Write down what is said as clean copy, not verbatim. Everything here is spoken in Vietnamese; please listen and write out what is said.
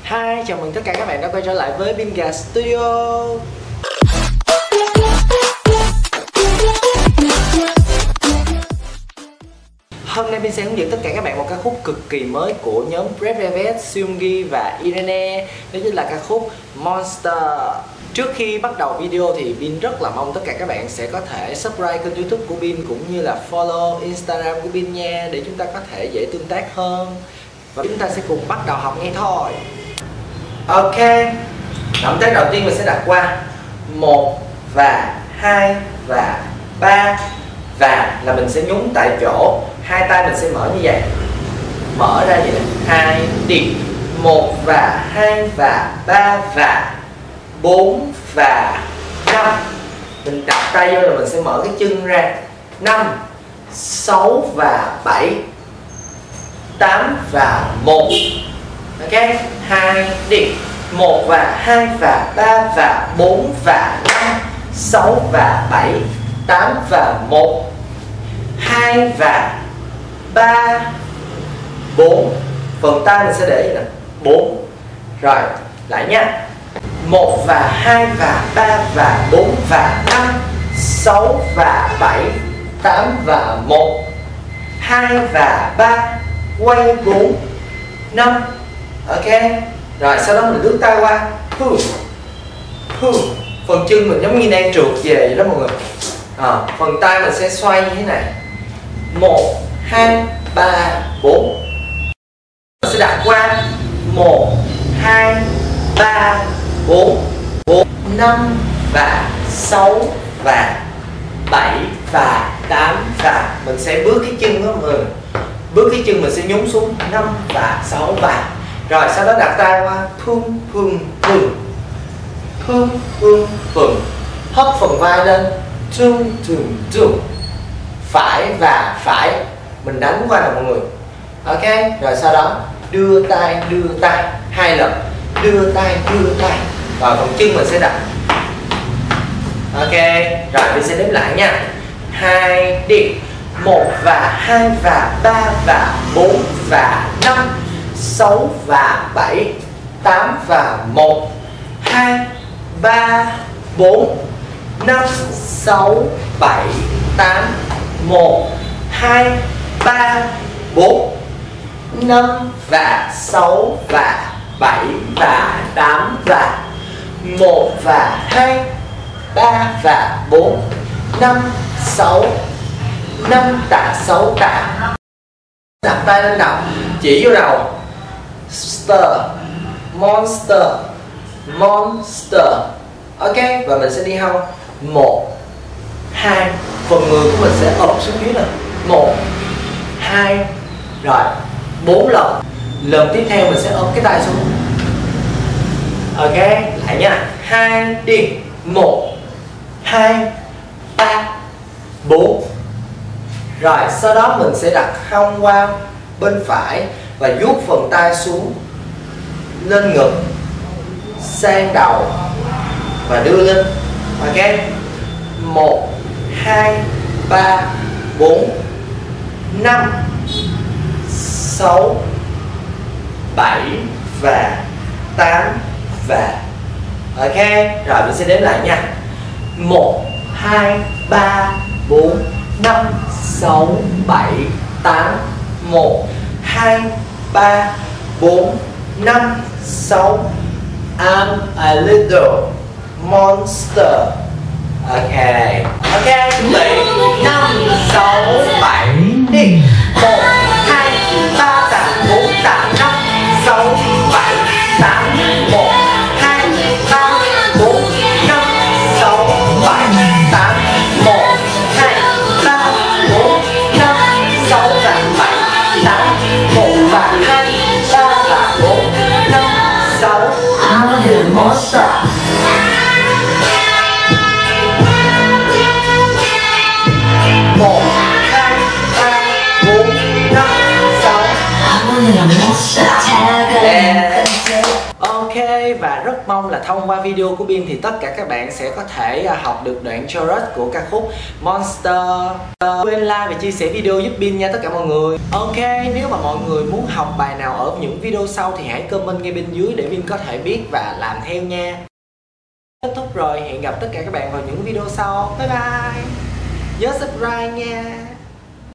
Hi, chào mừng tất cả các bạn đã quay trở lại với Binga Studio. Hôm nay Bin sẽ hướng dẫn tất cả các bạn một ca khúc cực kỳ mới của nhóm Red Velvet, Seunggi và Irene. Đó chính là ca khúc Monster. Trước khi bắt đầu video thì Bin rất là mong tất cả các bạn sẽ có thể subscribe kênh YouTube của Bin cũng như là follow Instagram của Bin nha, để chúng ta có thể dễ tương tác hơn. Và chúng ta sẽ cùng bắt đầu học ngay thôi. Ok, động tác đầu tiên mình sẽ đặt qua 1 và 2 và 3. Và là mình sẽ nhún tại chỗ, hai tay mình sẽ mở như vậy. Mở ra vậy nè, 2 đi. 1 và 2 và 3 và 4 và 5. Mình đặt tay vô là mình sẽ mở cái chân ra. 5 6 và 7 8 và 1. Ok, 2 đi. 1 và 2 và 3 và 4 và 5 6 và 7 8 và 1 2 và 3 4. Phần tay mình sẽ để vậy nè, 4. Rồi, lại nha. 1 và 2 và 3 và 4 và 5 6 và 7 8 và 1 2 và 3 quay 4 5. Ok. Rồi sau đó mình lướt tay qua. Phần chân mình giống như đang trượt về vậy đó mọi người. Phần tay mình sẽ xoay như thế này. 1 2 3 4. Mình sẽ đặt qua 1 2 3 4 4 5 và 6 và 7 và 8 và mình sẽ bước cái chân đó mọi người. Bước cái chân mình sẽ nhún xuống 5 và 6 và. Rồi sau đó đặt tay qua hất phần vai lên phải và phải mình đánh qua nè mọi người. Ok, rồi sau đó đưa tay hai lần, đưa tay và phần chân mình sẽ đặt. Ok, rồi mình sẽ đếm lại nha. 2 đi. 1 và 2 và 3 và 4 và 5 6 và 7 8 và 1 2 3 4 5 6 7 8 1 2 3 4 5 và 6 và 7 và 8 và 1 và 2 3 và 4 5 6 5 tạ 6 tạ. Đặt tay lên đầu, chỉ vô đầu. Monster. Ok, và mình sẽ đi hông. 1 2. Phần người của mình sẽ ập xuống dưới nè. 1 2. Rồi 4 lần. Lần tiếp theo mình sẽ ôm cái tay xuống. Ok, lại nha. 2 đi. 1 2 3 4. Rồi sau đó mình sẽ đặt hông qua bên phải và vuốt phần tay xuống, lên ngực, sang đầu và đưa lên. Ok, 1 2 3 4 5 6 7 và 8 và. Ok, rồi mình sẽ đếm lại nha. 1 2 3 4 5 6 7 8 1 2 3 4 5 6. I'm a little monster. Ok, chuẩn bị. 5 6 7 đi. 1 2 3 tạ 4 tạ 5 6 7 8 1 2 3 4 5 6 7 8 1 2 3 4 5 6 và 7 8 1 và 2 3 và 4 5 6. I'm the monster. 1 2 3 4 5 và rất mong là thông qua video của Bin thì tất cả các bạn sẽ có thể học được đoạn chorus của ca khúc Monster. Quên like và chia sẻ video giúp Bin nha tất cả mọi người. Ok, nếu mà mọi người muốn học bài nào ở những video sau thì hãy comment ngay bên dưới để Bin có thể biết và làm theo nha. Kết thúc rồi, hẹn gặp tất cả các bạn vào những video sau. Bye bye. Nhớ subscribe nha.